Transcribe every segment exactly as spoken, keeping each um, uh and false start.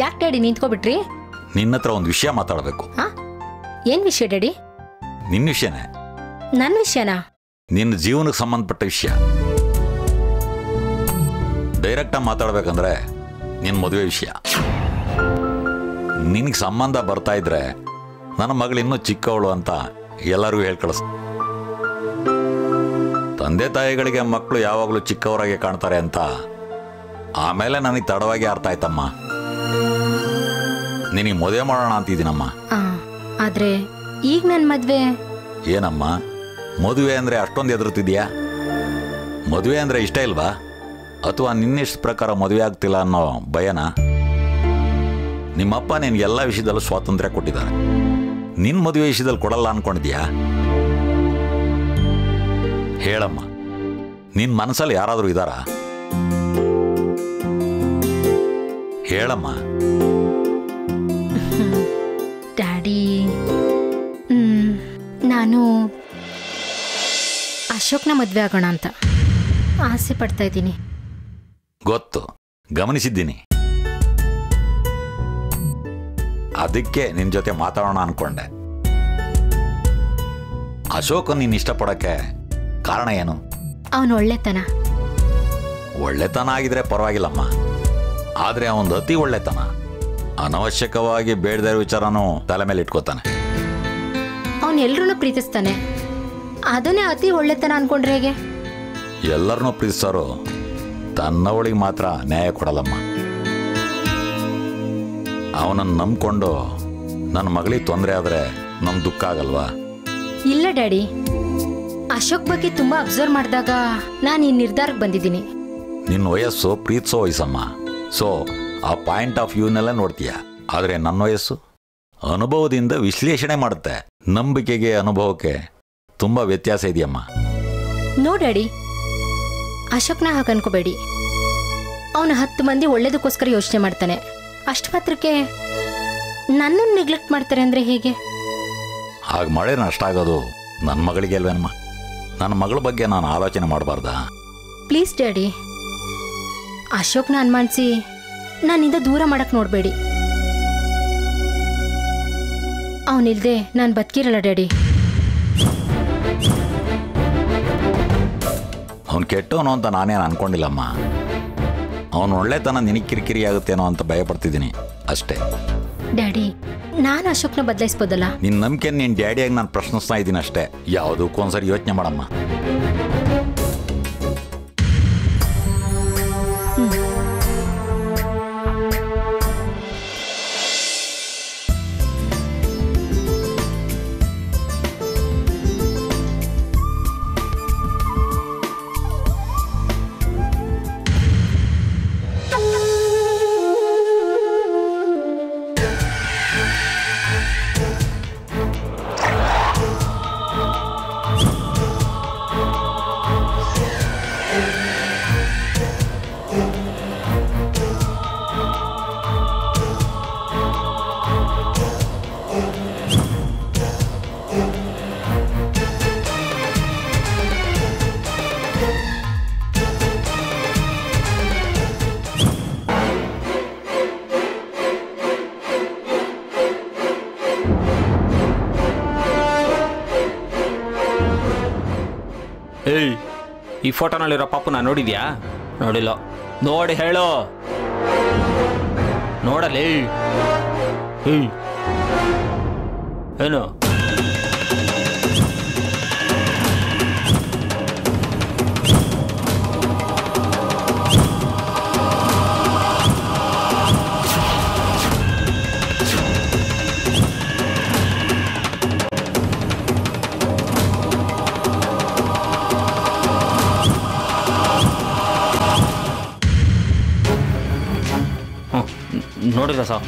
ಯಾಕೆ ಡ್ಯಾಡಿ ನಿಂತ್ಕೊಬಿಟ್ರಿ? ನಿನ್ನ ಹತ್ರ ಒಂದು ವಿಷಯ ಮಾತಾಡಬೇಕು. ಹಾ, ಏನ್ ವಿಷಯ ಡ್ಯಾಡಿ? ನಿನ್ನ ವಿಷಯನೇ. ನನ್ನ ವಿಷಯನಾ? ನಿನ್ನ ಜೀವನಕ್ಕೆ ಸಂಬಂಧಪಟ್ಟ ವಿಷಯ. ಡೈರೆಕ್ಟಾಗಿ ಮಾತಾಡ್ಬೇಕಂದ್ರೆ ನಿನ್ನ ಮದುವೆ ವಿಷಯ. ನಿನಗೆ ಸಂಬಂಧ ಬರ್ತಾ ಇದ್ರೆ ನನ್ನ ಮಗಳು ಇನ್ನೂ ಚಿಕ್ಕವಳು ಅಂತ ಎಲ್ಲರಿಗೂ ಹೇಳಿ ಕಳಿಸ್. ತಂದೆ ತಾಯಿಗಳಿಗೆ ಮಕ್ಕಳು ಯಾವಾಗಲೂ ಚಿಕ್ಕವರಾಗೆ ಕಾಣ್ತಾರೆ ಅಂತ ಆಮೇಲೆ ನನಗೆ ತಡವಾಗಿ ಅರ್ಥ ಆಯ್ತಮ್ಮ. ನಿನಗೆ ಮದುವೆ ಮಾಡೋಣ ಅಂತಿದ್ದೀನಮ್ಮ. ಆದ್ರೆ ಈಗ ನನ್ನ ಮದುವೆ. ಏನಮ್ಮ ಮದುವೆ ಅಂದರೆ ಅಷ್ಟೊಂದು ಎದುರುತ್ತಿದ್ಯಾ? ಮದುವೆ ಅಂದರೆ ಇಷ್ಟ ಇಲ್ವಾ, ಅಥವಾ ನಿನ್ನಿಷ್ಟ ಪ್ರಕಾರ ಮದುವೆ ಆಗ್ತಿಲ್ಲ ಅನ್ನೋ ಭಯನ? ನಿಮ್ಮಪ್ಪ ನಿನಗೆ ಎಲ್ಲ ವಿಷಯದಲ್ಲೂ ಸ್ವಾತಂತ್ರ್ಯ ಕೊಟ್ಟಿದ್ದಾರೆ. ನಿನ್ನ ಮದುವೆ ವಿಷಯದಲ್ಲಿ ಕೊಡಲ್ಲ ಅನ್ಕೊಂಡಿದ್ಯಾ? ಹೇಳಮ್ಮ, ನಿನ್ನ ಮನಸ್ಸಲ್ಲಿ ಯಾರಾದರೂ ಇದ್ದಾರಾ? ಹೇಳಮ್ಮ. ಡ್ಯಾಡಿ, ನಾನು ಅಶೋಕ್ನ ಮದುವೆ ಆಗೋಣ ಅಂತ ಆಸೆ ಪಡ್ತಾ ಇದ್ದೀನಿ. ಗೊತ್ತು, ಗಮನಿಸಿದ್ದೀನಿ. ಅದಕ್ಕೆ ನಿನ್ನ ಜೊತೆ ಮಾತಾಡೋಣ ಅನ್ಕೊಂಡೆ. ಅಶೋಕ್ ನೀನು ಇಷ್ಟಪಡೋಕ್ಕೆ ಕಾರಣ ಏನು? ಅವನು ಒಳ್ಳೆತನ. ಒಳ್ಳೆತನ ಆಗಿದ್ರೆ ಪರವಾಗಿಲ್ಲಮ್ಮ, ಆದರೆ ಅವನದು ಅತಿ ಒಳ್ಳೆತನ. ಅನವಶ್ಯಕವಾಗಿ ಬೇಡದ ವಿಚಾರನೂ ತಲೆ ಮೇಲೆ ಇಟ್ಕೋತಾನೆ. ಅವನು ಎಲ್ರೂ ಪ್ರೀತಿಸ್ತಾನೆ, ಅದನ್ನೇ ಅತಿ ಒಳ್ಳೆತನ ಅನ್ಕೊಂಡ್ರೆ ಹೇಗೆ? ಎಲ್ಲರನ್ನೂ ಪ್ರೀತಿಸೋರು ತನ್ನವಳಿಗೆ ಮಾತ್ರ ನ್ಯಾಯ ಕೊಡಲ್ಲಮ್ಮ. ಅವನನ್ನು ನಂಬ್ಕೊಂಡು ನನ್ನ ಮಗಳಿಗೆ ತೊಂದರೆ ಆದರೆ ನಮ್ಗೆ ದುಃಖ ಆಗಲ್ವಾ? ಇಲ್ಲ ಡ್ಯಾಡಿ, ಅಶೋಕ್ ಬಗ್ಗೆ ತುಂಬಾ ಅಬ್ಸರ್ವ್ ಮಾಡಿದಾಗ ನಾನು ಈ ನಿರ್ಧಾರಕ್ಕೆ ಬಂದಿದ್ದೀನಿ. ನಿನ್ನ ವಯಸ್ಸು ಪ್ರೀತಿಸೋ ವಯಸ್ಸಮ್ಮ. ಸೊ ಆ ಪಾಯಿಂಟ್ ಆಫ್ ವ್ಯೂನೆಲ್ಲ ನೋಡ್ತೀಯ. ಆದರೆ ನನ್ನ ವಯಸ್ಸು ಅನುಭವದಿಂದ ವಿಶ್ಲೇಷಣೆ ಮಾಡುತ್ತೆ. ನಂಬಿಕೆಗೆ ಅನುಭವಕ್ಕೆ ತುಂಬ ವ್ಯತ್ಯಾಸ ಇದೆಯಮ್ಮ. ನೋ ಡ್ಯಾಡಿ, ಅಶೋಕ್ನ ಹಾಗೆ ಅನ್ಕೋಬೇಡಿ. ಅವನು ಹತ್ತು ಮಂದಿ ಒಳ್ಳೇದಕ್ಕೋಸ್ಕರ ಯೋಚನೆ ಮಾಡ್ತಾನೆ, ಅಷ್ಟು ಮಾತ್ರಕ್ಕೆ ನನ್ನನ್ನು ನೆಗ್ಲೆಕ್ಟ್ ಮಾಡ್ತಾರೆ ಅಂದರೆ ಹೇಗೆ? ಹಾಗೆ ಮಳೆ ನಷ್ಟ ಆಗೋದು ನನ್ನ ಮಗಳಿಗೆ ಅಲ್ವೇನಮ್ಮ? ನನ್ನ ಮಗಳ ಬಗ್ಗೆ ನಾನು ಆಲೋಚನೆ ಮಾಡಬಾರ್ದಾ? ಪ್ಲೀಸ್ ಡ್ಯಾಡಿ, ಅಶೋಕ್ನ ಅನುಮಾನಿಸಿ ನನ್ನಿಂದ ದೂರ ಮಾಡಕ್ಕೆ ನೋಡಬೇಡಿ. ಅವನಿಲ್ದೆ ನಾನು ಬದುಕಿರಲ್ಲ ಡ್ಯಾಡಿ. ಅವನು ಕೆಟ್ಟವನು ಅಂತ ನಾನೇನು ಅನ್ಕೊಂಡಿಲ್ಲಮ್ಮ. ಅವನು ಒಳ್ಳೆತನ ನಿನಗೆ ಕಿರಿಕಿರಿ ಆಗುತ್ತೇನೋ ಅಂತ ಭಯಪಡ್ತಿದ್ದೀನಿ ಅಷ್ಟೇ. ಡ್ಯಾಡಿ, ನಾನು ಅಶೋಕ್ನ ಬದಲಾಯಿಸ್ಬೋದಲ್ಲ? ನಿನ್ನ ನಂಬಿಕೆ ನಿನ್ನ ಡ್ಯಾಡಿಯಾಗಿ ನಾನು ಪ್ರಶ್ನಿಸ್ತಾ ಇದ್ದೀನಿ ಅಷ್ಟೇ. ಯಾವುದಕ್ಕೂ ಒಂದ್ಸರಿ ಯೋಚನೆ ಮಾಡಮ್ಮ. ಏಯ್, ಈ ಫೋಟೋನಲ್ಲಿರೋ ಪಾಪುನ ನೋಡಿದ್ಯಾ? ನೋಡಿಲ್ಲ. ನೋಡಿ ಹೇಳು. ನೋಡಲೇ. ಏಯ್, ಏನು? ನೋಡಿಲ್ಲ ಸರ್.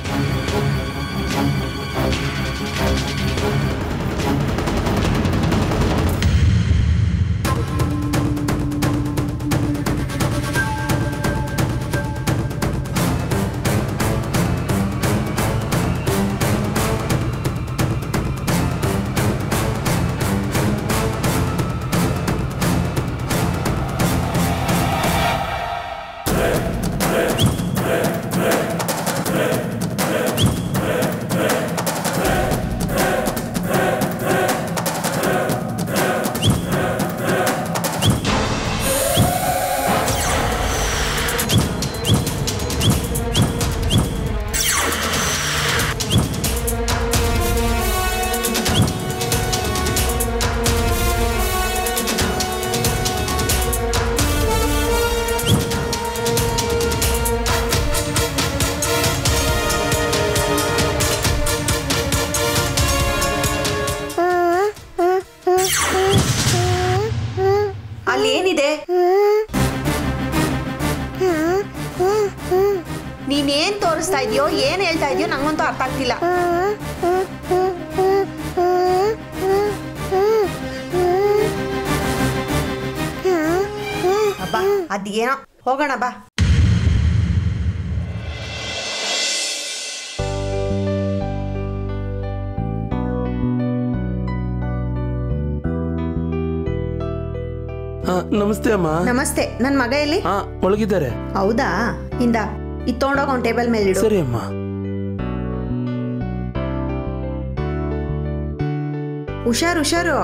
ನೀನೇನ್ ತೋರಿಸ್ತಾ ಇದೆಯೋ ಏನ್ ಹೇಳ್ತಾ ಇದೆಯೋ ನಂಗಂತೂ ಅರ್ಥ ಆಗ್ತಿಲ್ಲ. ಅಬ್ಬಾ ಅದೇನೋ ಹೋಗೋಣ ಬಾ. ನಮಸ್ತೆ ಅಮ್ಮ. ನಮಸ್ತೆ. ನನ್ ಮಗ ಎಲ್ಲಿ? ಹಾ ಒಳಗಿದ್ದಾರೆ. ಹೌದಾ? ಇಂದ ಇದು ತಗೊಂಡೋಗ ಅವ್ನ ಟೇಬಲ್ ಮೇಲೆ ಇಡು. ಸರಿ ಅಮ್ಮ. ಹುಷಾರು ಹುಷಾರು.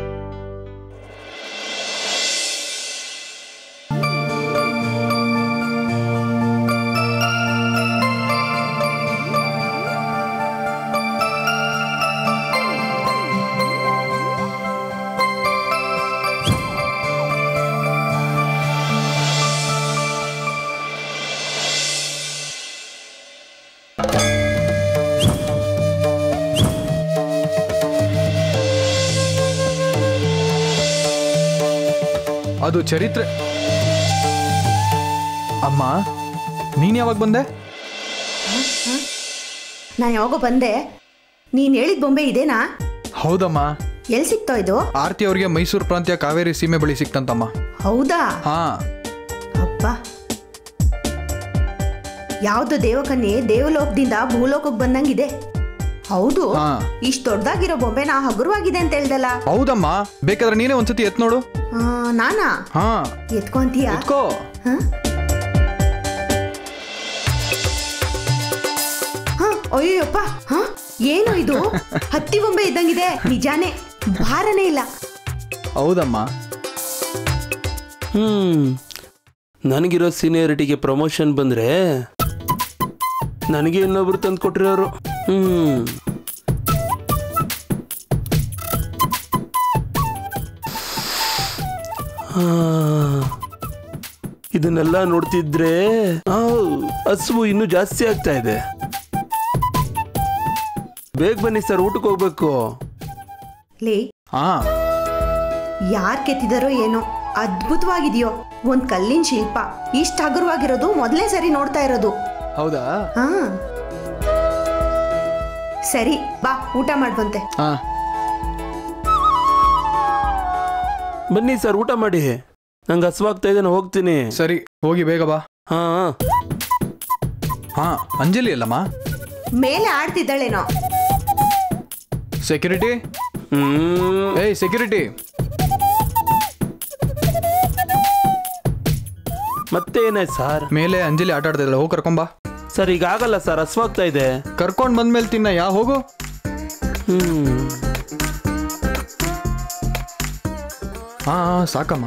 ಅದು ಚರಿತ್ರೆ. ಅಮ್ಮ ನೀನ್ ಯಾವಾಗ ಬಂದೆ? ನಾ ಯಾವಾಗ ಬಂದೆ? ನೀನ್ ಹೇಳಿದ ಬೊಂಬೆ ಇದೇನಾ? ಹೌದಮ್ಮ. ಎಲ್ಲಿ ಸಿಕ್ತೋ ಇದು? ಆರ್ತಿ ಅವ್ರಿಗೆ ಮೈಸೂರು ಪ್ರಾಂತ್ಯ ಕಾವೇರಿ ಸೀಮೆ ಬಳಿ ಸಿಕ್ತಂತಮ್ಮ. ಹೌದಾ? ಹಾ. ಅಪ್ಪ, ಯಾವ್ದು ದೇವಕನ್ಯೆ ದೇವಲೋಕದಿಂದ ಭೂಲೋಕಕ್ಕೆ ಬಂದಂಗಿದೆ. ಹೌದು. ಇಷ್ಟು ದೊಡ್ಡದಾಗಿರೋ ಬೊಂಬೆ ನಾ ಹಗುರವಾಗಿದೆ ಅಂತ ಹೇಳ್ದಲ್ಲ. ಹೌದಮ್ಮ, ಬೇಕಾದ್ರೆ ನೀನೇ ಒಂದ್ಸತಿ ಎತ್ ನೋಡು. ನಾನಾ? ಹಾ ಎತ್ಕೊಂತೀಯ? ಎತ್ಕೋ. ಅಯ್ಯಪ್ಪ, ಏನು ಇದು? ಹತ್ತಿ ಬೊಂಬೆ ಇದ್ದಂಗಿದೆ. ನಿಜಾನೇ ಭಾರನೇ ಇಲ್ಲ. ಹೌದಮ್ಮ. ಹ್ಮ್ ನನಗಿರೋ ಸೀನಿಯರಿಟಿಗೆ ಪ್ರಮೋಷನ್ ಬಂದ್ರೆ ನನಗೆ ಇನ್ನೊಬ್ರು ತಂದು ಕೊಟ್ಟಿರೋರು. ಹ್ಮ್ ಇದನ್ನೆಲ್ಲ ನೋಡ್ತಿದ್ರೆ ಹಸುವು ಇನ್ನೂ ಜಾಸ್ತಿ ಆಗ್ತಾ ಇದೆ. ಬೇಗ ಬನ್ನಿ ಸರ್, ಊಟಕ್ಕೆ ಹೋಗ್ಬೇಕು. ಲೇ, ಯಾರ್ ಕೆತ್ತಿದಾರೋ ಏನೋ, ಅದ್ಭುತವಾಗಿದೆಯೋ. ಒಂದ್ ಕಲ್ಲಿನ ಶಿಲ್ಪ ಇಷ್ಟ ಹಗುರವಾಗಿರೋದು ಮೊದಲೇ ಸರಿ ನೋಡ್ತಾ ಇರೋದು. ಹೌದಾ? ಹಾ ಸರಿ, ಬಾ ಊಟ ಮಾಡ್ಬಂತೆ. ಬನ್ನಿ ಸರ್, ಊಟ ಮಾಡಿ. ನಂಗೆ ಹಸುವಾಗ್ತಾ ಇದೆ, ನಾನು ಹೋಗ್ತೀನಿ. ಸರಿ, ಹೋಗಿ ಬೇಗ ಬಾ. ಹಾ ಹಾ ಅಂಜಲಿ ಅಲ್ಲಮ್ಮ? ಮೇಲೆ ಆಡ್ತಿದ್ದಾಳೇನೋ. ಸೆಕ್ಯೂರಿಟಿ. ಹ್ಮ್ ಏಯ್ ಸೆಕ್ಯೂರಿಟಿ. ಮತ್ತೆ ಏನಾಯ್ತು ಸರ್? ಮೇಲೆ ಅಂಜಲಿ ಆಟ ಆಡ್ತಾ ಇದ್ದಲ್ಲ, ಹೋಗಿ ಕರ್ಕೊಂಬಾ. ಸರ್ ಈಗ ಆಗಲ್ಲ ಸರ್, ಹಸುವಾಗ್ತಾ ಇದೆ. ಕರ್ಕೊಂಡ್ ಬಂದ್ಮೇಲೆ ತಿನ್ನ. ಯಾ ಹೋಗು. ಹ್ಮ್ ಹಾ ಸಾಕಮ್ಮ.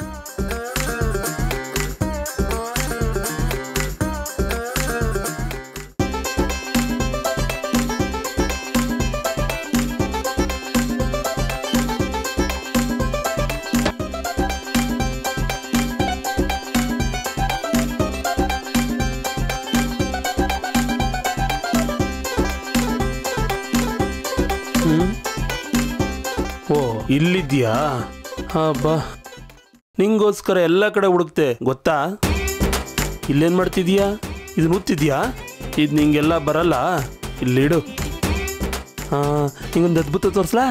ಓ ಇಲ್ಲಿದ್ಯಾ? ಹಾ ಬಾ, ನಿಂಗೋಸ್ಕರ ಎಲ್ಲ ಕಡೆ ಹುಡುಕ್ತೆ ಗೊತ್ತಾ. ಇಲ್ಲೇನು ಮಾಡ್ತಿದ್ಯಾ? ಇದು ಮುತ್ತಿದ್ಯಾ? ಇದು ನಿಂಗೆಲ್ಲ ಬರಲ್ಲ, ಇಲ್ಲಿಡು. ಹಾಂ, ನಿಂಗೊಂದು ಅದ್ಭುತ ತೋರಿಸ್ಲಾ?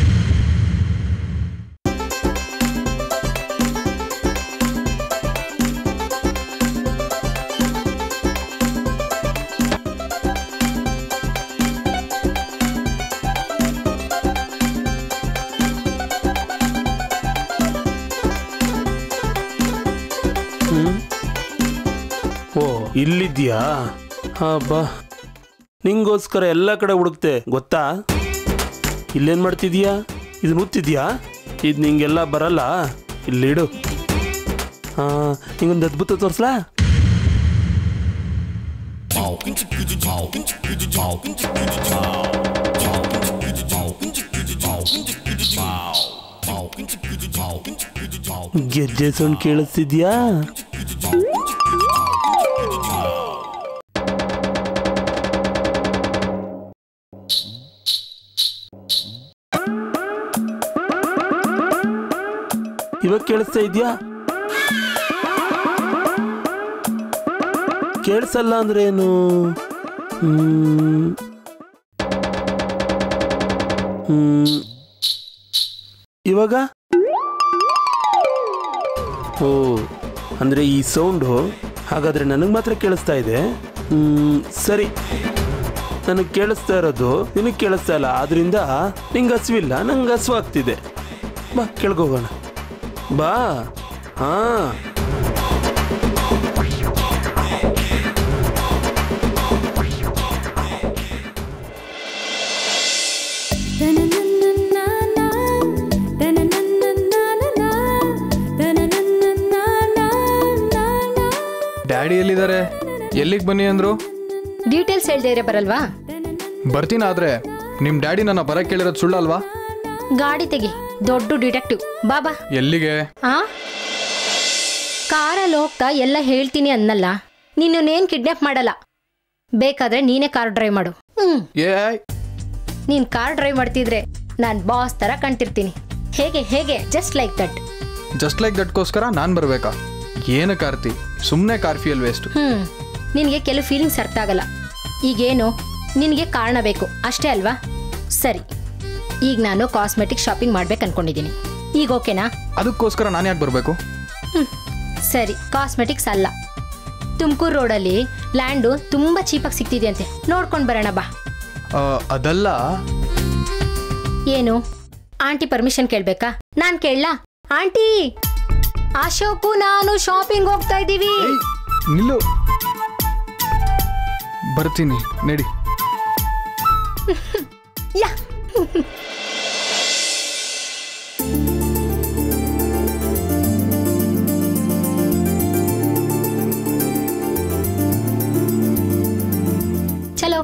ಓ ಇಲ್ಲಿದ್ಯಾ? ಹಾ ಬಾ, ನಿಂಗೋಸ್ಕರ ಎಲ್ಲ ಕಡೆ ಹುಡುಕ್ತೆ ಗೊತ್ತಾ. ಇಲ್ಲೇನು ಮಾಡ್ತಿದ್ಯಾ? ಇದು ಮುತ್ತಿದ್ಯಾ? ಇದು ನಿಂಗೆಲ್ಲ ಬರಲ್ಲ, ಇಲ್ಲಿಡು. ಹಾಂ, ನಿಂಗೊಂದು ಅದ್ಭುತ ತೋರಿಸ್ಲಾ? ಗೆಜ್ಜೆ ಸೌಂಡ್ ಕೇಳಿಸ್ತಿದ್ಯಾ? ಇವಾಗ ಕೇಳಿಸ್ತಾ ಇದ್ಯಾ? ಕೇಳಿಸಲ್ಲ ಅಂದ್ರೆ ಏನು? ಹ್ಮ್ ಹ್ಮ್ ಇವಾಗ? ಓ ಅಂದ್ರೆ ಈ ಸೌಂಡು ಹಾಗಾದ್ರೆ ನನಗೆ ಮಾತ್ರ ಕೇಳಿಸ್ತಾ ಇದೆ. ಹ್ಮ್ ಸರಿ, ನನಗೆ ಕೇಳಿಸ್ತಾ ಇರೋದು ನಿನಗೆ ಕೇಳಿಸ್ತಾ ಇಲ್ಲ, ಆದ್ರಿಂದ ನಿಂಗೆ ಹಸುವಿಲ್ಲ, ನಂಗೆ ಹಸುವಾಗ್ತಿದೆ. ಬಾ ಕೆಳಗೋಗೋಣ ಬಾ. ಹಾ ಡ್ಯಾಡಿ ಎಲ್ಲಿದ್ದಾರೆ? ಎಲ್ಲಿಗೆ ಬನ್ನಿ ಅಂದ್ರು? ಡೀಟೇಲ್ಸ್ ಹೇಳ್ದೇ ಇದ್ರೆ ಬರಲ್ವಾ? ಬರ್ತೀನಿ, ಆದ್ರೆ ನಿಮ್ ಡ್ಯಾಡಿ ನನ್ನ ಬರಕ್ ಕೇಳಿರೋದು ಸುಳ್ಳಲ್ವಾ? ಗಾಡಿ ತೆಗಿ, ದೊಡ್ಡ ಡಿಟೆಕ್ಟಿವ್. ಬಾಬಾ. ಎಲ್ಲಿಗೆ? ಆ ಕಾರಲ್ಲಿ ಹೋಗ್ತಾ ಎಲ್ಲ ಹೇಳ್ತೀನಿ ಅನ್ನಲ್ಲ. ನಿನ್ನೇನ್ ಕಿಡ್ನಾಪ್ ಮಾಡಲ್ಲ, ಬೇಕಾದ್ರೆ ನೀನೇ ಕಾರ್ ಡ್ರೈವ್ ಮಾಡು. ಹ್ಮ್ ಏ ನೀನ್ ಕಾರ್ ಡ್ರೈವ್ ಮಾಡ್ತಿದ್ರೆ ನಾನ್ ಬಾಸ್ ತರ ಕಾಣ್ತಿರ್ತೀನಿ. ಹೇಗೆ ಹೇಗೆ just like that. Just like ದಟ್ಗೋಸ್ಕರ ನಾನ್ ಬರ್ಬೇಕಾ? ಏನು ಕಾರ್ತಿ, ಸುಮ್ಮನೆ ಕಾರ್ ಫ್ಯೂಯಲ್ ವೇಸ್ಟ್. ಹ್ಮ್ ನಿನಗೆ ಕೆಲವು ಫೀಲಿಂಗ್ಸ್ ಅರ್ಥ ಆಗಲ್ಲ. ಈಗೇನು ನಿನಗೆ ಕಾರಣ ಬೇಕು ಅಷ್ಟೇ ಅಲ್ವಾ? ಸರಿ, ಈಗ ನಾನು ಕಾಸ್ಮೆಟಿಕ್ ಶಾಪಿಂಗ್ ಮಾಡ್ಬೇಕು ಅನ್ಕೊಂಡಿದ್ದೀನಿ. ಈಗ ಓಕೆನಾ? ಅದಕ್ಕೋಸ್ಕರ ನಾನು ಯಾಕೆ ಬರಬೇಕು? ಹ್ಮ್ ಸರಿ, ಕಾಸ್ಮೆಟಿಕ್ಸ್ ಅಲ್ಲ, ತುಮಕೂರು ರೋಡಲ್ಲಿ ಲ್ಯಾಂಡು ತುಂಬಾ ಚೀಪಾಗಿ ಸಿಗ್ತಿದೆಯಂತೆ, ನೋಡ್ಕೊಂಡು ಬರೋಣ ಬಾ. ಅದಲ್ಲ. ಏನು ಆಂಟಿ ಪರ್ಮಿಷನ್ ಕೇಳ್ಬೇಕಾ? ನಾನ್ ಕೇಳಲಾ? ಆಂಟಿ, ಅಶೋಕು ನಾನು ಶಾಪಿಂಗ್ ಹೋಗ್ತಾ ಇದ್ದೀವಿ. ನಿಲ್ಲು, ಬರ್ತೀನಿ ನಡಿ. ಯಾ ಚಲೋ.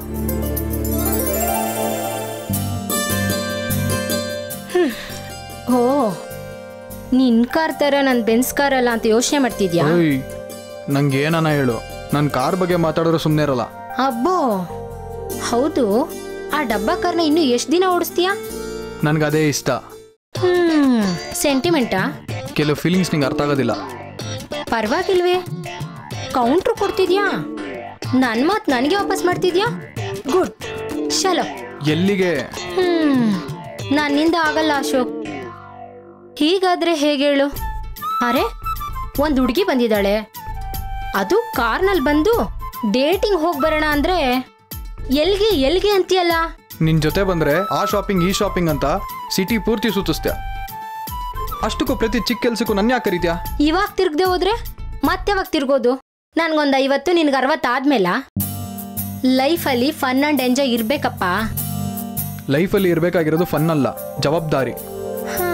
ಓ, ನಿನ್ ಕಾರ್ ತರ ನನ್ ಬೆನ್ಸ್ ಕಾರ್ ಅಲ್ಲ ಅಂತ ಯೋಚನೆ ಮಾಡ್ತಿದ್ಯಾ? ನಂಗೆ ಏನನ ಹೇಳು, ನನ್ ಕಾರ್ ಬಗ್ಗೆ ಮಾತಾಡಿದ್ರೆ ಸುಮ್ಮನೆ ಇರಲ್ಲ. ಅಬ್ಬೋ ಹೌದು, ಆ ಡಬ್ಬಾ ಕಾರ್ನ ಇನ್ನು ಎಷ್ಟು ದಿನ ಓಡಿಸ್ತೀಯಾ? ನನ್ಗೆ ಅದೇ ಇಷ್ಟ. ಹ್ಮ್ ಸೆಂಟಿಮೆಂಟಾ? ಕೆಲವು ಫೀಲಿಂಗ್ಸ್ ನಿಂಗೆ ಅರ್ಥ ಆಗೋದಿಲ್ಲ. ಪರವಾಗಿಲ್ವೇ, ಕೌಂಟ್ರು ಕೊಡ್ತಿದ್ಯಾ? ನನ್ ಮಾತ್ ನನಗೆ ವಾಪಸ್ ಮಾಡ್ತಿದ್ಯಾ? ಗುಡ್, ಚಲೋ. ಎಲ್ಲಿಗೆ? ಹ್ಮ್ ನನ್ನಿಂದ ಆಗಲ್ಲ ಅಶೋಕ್. ಹೀಗಾದ್ರೆ ಹೇಗೆ ಹೇಳು? ಅರೆ, ಒಂದ್ ಹುಡುಗಿ ಬಂದಿದ್ದಾಳೆ, ಅದು ಕಾರ್ನಲ್ಲಿ ಬಂದು ಡೇಟಿಂಗ್ ಹೋಗಿ ಬರೋಣ ಅಂದ್ರೆ ಎಲ್ಗೆ ಎಲ್ಗೆ ಅಂತೀಯಲ್ಲ? ನಿನ್ ಜೊತೆ ಬಂದ್ರೆ ಆ ಶಾಪಿಂಗ್ ಈ ಶಾಪಿಂಗ್ ಅಂತ ಸಿಟಿ ಪೂರ್ತಿ ಸುತ್ತಿಸ್ತ್ಯಾ. ಅಷ್ಟಕ್ಕೂ ಪ್ರತಿ ಚಿಕ್ಕ ಕೆಲ್ಸಕ್ಕೂ ನನ್ನ ಯಾಕೆ ಕರೀತ್ಯಾ? ಇವಾಗ ತಿರ್ಗದೆ ಹೋದ್ರೆ ಮತ್ತೆ ಯಾವಾಗ ತಿರ್ಗೋದು? ನನ್ಗೊಂದು ಐವತ್ತು, ನಿನ್ಗೆ ಅರವತ್ತು ಆದ್ಮೇಲ? ಲೈಫಲ್ಲಿ ಫನ್ ಅಂಡ್ ಎಂಜಾಯ್ ಇರ್ಬೇಕಪ್ಪ. ಲೈಫಲ್ಲಿ ಇರಬೇಕಾಗಿರೋದು ಫನ್ ಅಲ್ಲ, ಜವಾಬ್ದಾರಿ. ಹಾ,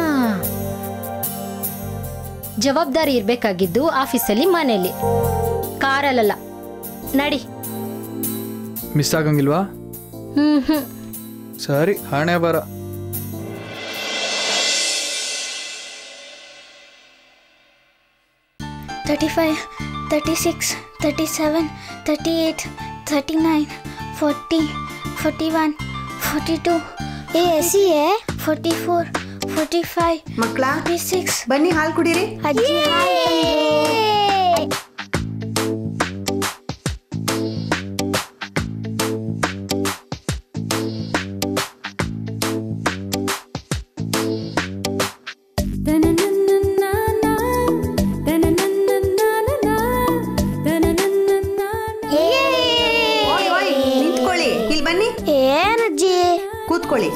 ಜವಾಬ್ದಾರಿ ಇರ್ಬೇಕಾಗಿದ್ದು ಆಫೀಸಲ್ಲಿ, ಮನೆಯಲ್ಲಿ, ಕಾರಲ್ಲ. ನಡಿ. ಮಿಸ್ ಆಗಂಗಿಲ್ವಾ? ಹ್ಮ್ ಹ್ಮ್ ಸರಿ, ಹಣೆ ಬರ. thirty-five, thirty-six, thirty-seven, thirty-eight, thirty-nine, forty, forty-one, forty-two. ಏ ಎಸಿ forty-four, forty-five, ಮಕ್ಕಳ forty-six. ಬನ್ನಿ ಹಾಲು ಕುಡೀರಿ. ಅಜ್ಜಿ ನಿಂತ್ಕೊಳ್ಳಿ, ಇಲ್ಲಿ ಬನ್ನಿ. ಏನಜ್ಜಿ? ಕೂತ್ಕೊಳ್ಳಿ.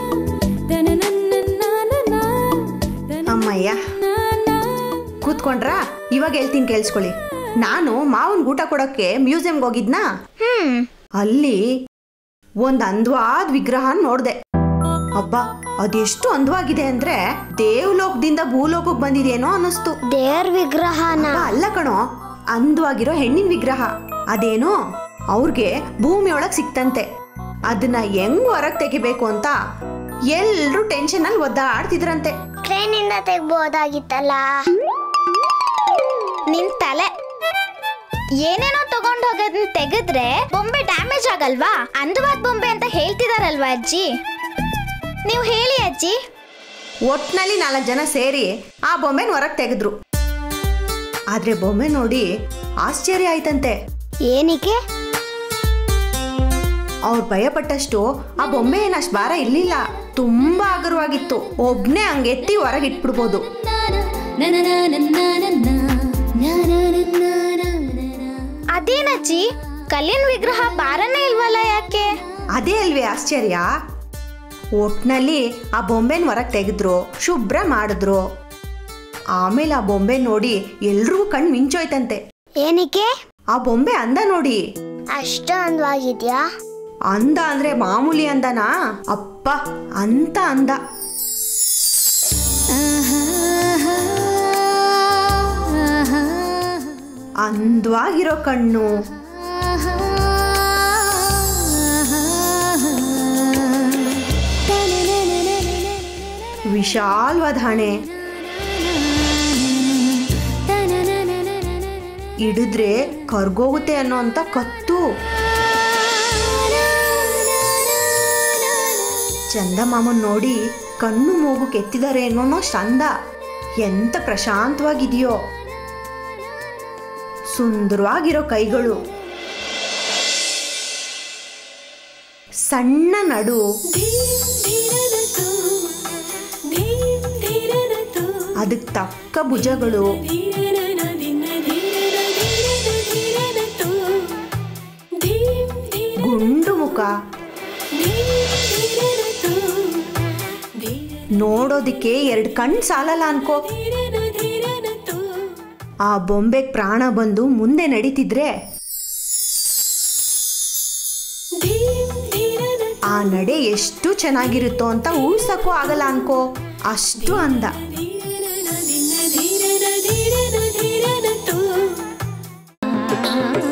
ಅಮ್ಮಯ್ಯ, ಕೂತ್ಕೊಂಡ್ರಾ? ಇವಾಗ ಹೇಳ್ತೀನಿ ಕೇಳಿಸ್ಕೊಳ್ಳಿ. ನಾನು ಮಾವನ್ ಊಟ ಕೊಡಕ್ಕೆ ಮ್ಯೂಸಿಯಂಗೆ ಹೋಗಿದ್ನಾ, ಅಲ್ಲಿ ಒಂದ್ ಅಂದವಾದ ವಿಗ್ರಹ ನೋಡ್ದೆ. ಅಬ್ಬಾ, ಅದೆಷ್ಟು ಅಂದವಾಗಿದೆ ಅಂದ್ರೆ ದೇವಲೋಕದಿಂದ ಭೂಲೋಕಕ್ಕೆ ಬಂದಿದೇನೋ ಅನ್ನಿಸ್ತು. ದೇವ್ರ ವಿಗ್ರಹನ? ಅಲ್ಲ ಕಣೋ, ಅಂದವಾಗಿರೋ ಹೆಣ್ಣಿನ ವಿಗ್ರಹ. ಅದೇನೋ ಅವ್ರಿಗೆ ಭೂಮಿಯೊಳಗ್ ಸಿಕ್ತಂತೆ. ಅದನ್ನ ಹೆಂಗ್ ಹೊರಗ್ ತೆಗಿಬೇಕು ಅಂತ ಎಲ್ರು ಟೆನ್ಷನ್ ಅಲ್ಲಿ ಒದ್ದಾಡ್ತಿದ್ರಂತೆ. ಟ್ರೈನ್ ಇಂದ ತೆಗ್ಬೋದಾಗಿತ್ತಲ್ಲ. ನಿನ್ ತಲೆ ಏನೇನೋ ತಗೊಂಡ್ ಹೋಗೋದನ್ನ ತೆಗೆದ್ರೆ ಬೊಂಬೆ ಡ್ಯಾಮೇಜ್ ಆಗಲ್ವಾ? ಅಂದವಾದ ಬೊಂಬೆ ಅಂತ ಹೇಳ್ತಿದಾರಲ್ವಾ ಅಜ್ಜಿ? ನೀವು ಹೇಳಿ ಅಜ್ಜಿ. ಒಟ್ನಲ್ಲಿ ನಾಲ್ಕು ಜನ ಸೇರಿ ಆ ಬೊಂಬೆನ ಹೊರಗ್ ತೆಗೆದ್ರು. ಆದ್ರೆ ಬೊಂಬೆ ನೋಡಿ ಆಶ್ಚರ್ಯ ಆಯ್ತಂತೆ. ಏನಕ್ಕೆ? ಅವ್ರು ಭಯಪಟ್ಟಷ್ಟು ಆ ಬೊಂಬೆ ಏನಷ್ಟು ಭಾರ ಇರ್ಲಿಲ್ಲ, ತುಂಬಾ ಹಗುರವಾಗಿತ್ತು. ಒಬ್ನೇ ಹಂಗೆತ್ತಿ ಹೊರಗೆ ಇಟ್ಬಿಡ್ಬೋದು. ಅದೇನಜ್ಜಿ, ಕಲ್ಲಿನ ವಿಗ್ರಹ ಭಾರನೇ ಇಲ್ವಲ್ಲ, ಯಾಕೆ? ಅದೇ ಅಲ್ವೇ ಆಶ್ಚರ್ಯ. ಒಟ್ನಲ್ಲಿ ಆ ಬೊಂಬೆನ ಹೊರಗೆ ತೆಗೆದ್ರು, ಶುಭ್ರ ಮಾಡಿದ್ರು. ಆಮೇಲೆ ಆ ಬೊಂಬೆ ನೋಡಿ ಎಲ್ರಿಗೂ ಕಣ್ ಮಿಂಚೋಯ್ತಂತೆ. ಏನಕ್ಕೆ? ಆ ಬೊಂಬೆ ಅಂದ ನೋಡಿ. ಅಷ್ಟು ಅಂದವಾಗಿದ್ಯಾ? ಅಂದ ಅಂದ್ರೆ ಮಾಮೂಲಿ ಅಂದನಾ? ಅಪ್ಪ ಅಂತ ಅಂದ. ಅಂದವಾಗಿರೋ ಕಣ್ಣು, ವಿಶಾಲವಾದ ಹಣೆ, ಹಿಡಿದ್ರೆ ಕರ್ಗೋಗುತ್ತೆ ಅನ್ನೋ ಅಂತ ಕತ್ತು, ಚಂದಮಾಮನ್ ನೋಡಿ ಕಣ್ಣು ಮೂಗು ಕೆತ್ತಿದ್ದಾರೆ ಅನ್ನೋ ಚಂದ. ಎಂತ ಪ್ರಶಾಂತವಾಗಿದೆಯೋ. ಸುಂದರವಾಗಿರೋ ಕೈಗಳು, ಸಣ್ಣ ನಡು, ಅದಕ್ಕೆ ತಕ್ಕ ಭುಜಗಳು, ಗುಂಡು ಮುಖ, ನೋಡೋದಿಕ್ಕೆ ಎರಡು ಕಣ್ಣು ಸಾಲಲ್ಲ ಅನ್ಕೋ. ಆ ಬೊಂಬೆಗೆ ಪ್ರಾಣ ಬಂದು ಮುಂದೆ ನಡೀತಿದ್ರೆ ಆ ನಡೆ ಎಷ್ಟು ಚೆನ್ನಾಗಿರುತ್ತೋ ಅಂತ ಊಹಿಸಕ್ಕೂ ಆಗಲ್ಲ ಅನ್ಕೋ. ಅಷ್ಟು ಅಂದ. ಧೀರನ ಧೀರನ ಧೀರನ ಧೀರನ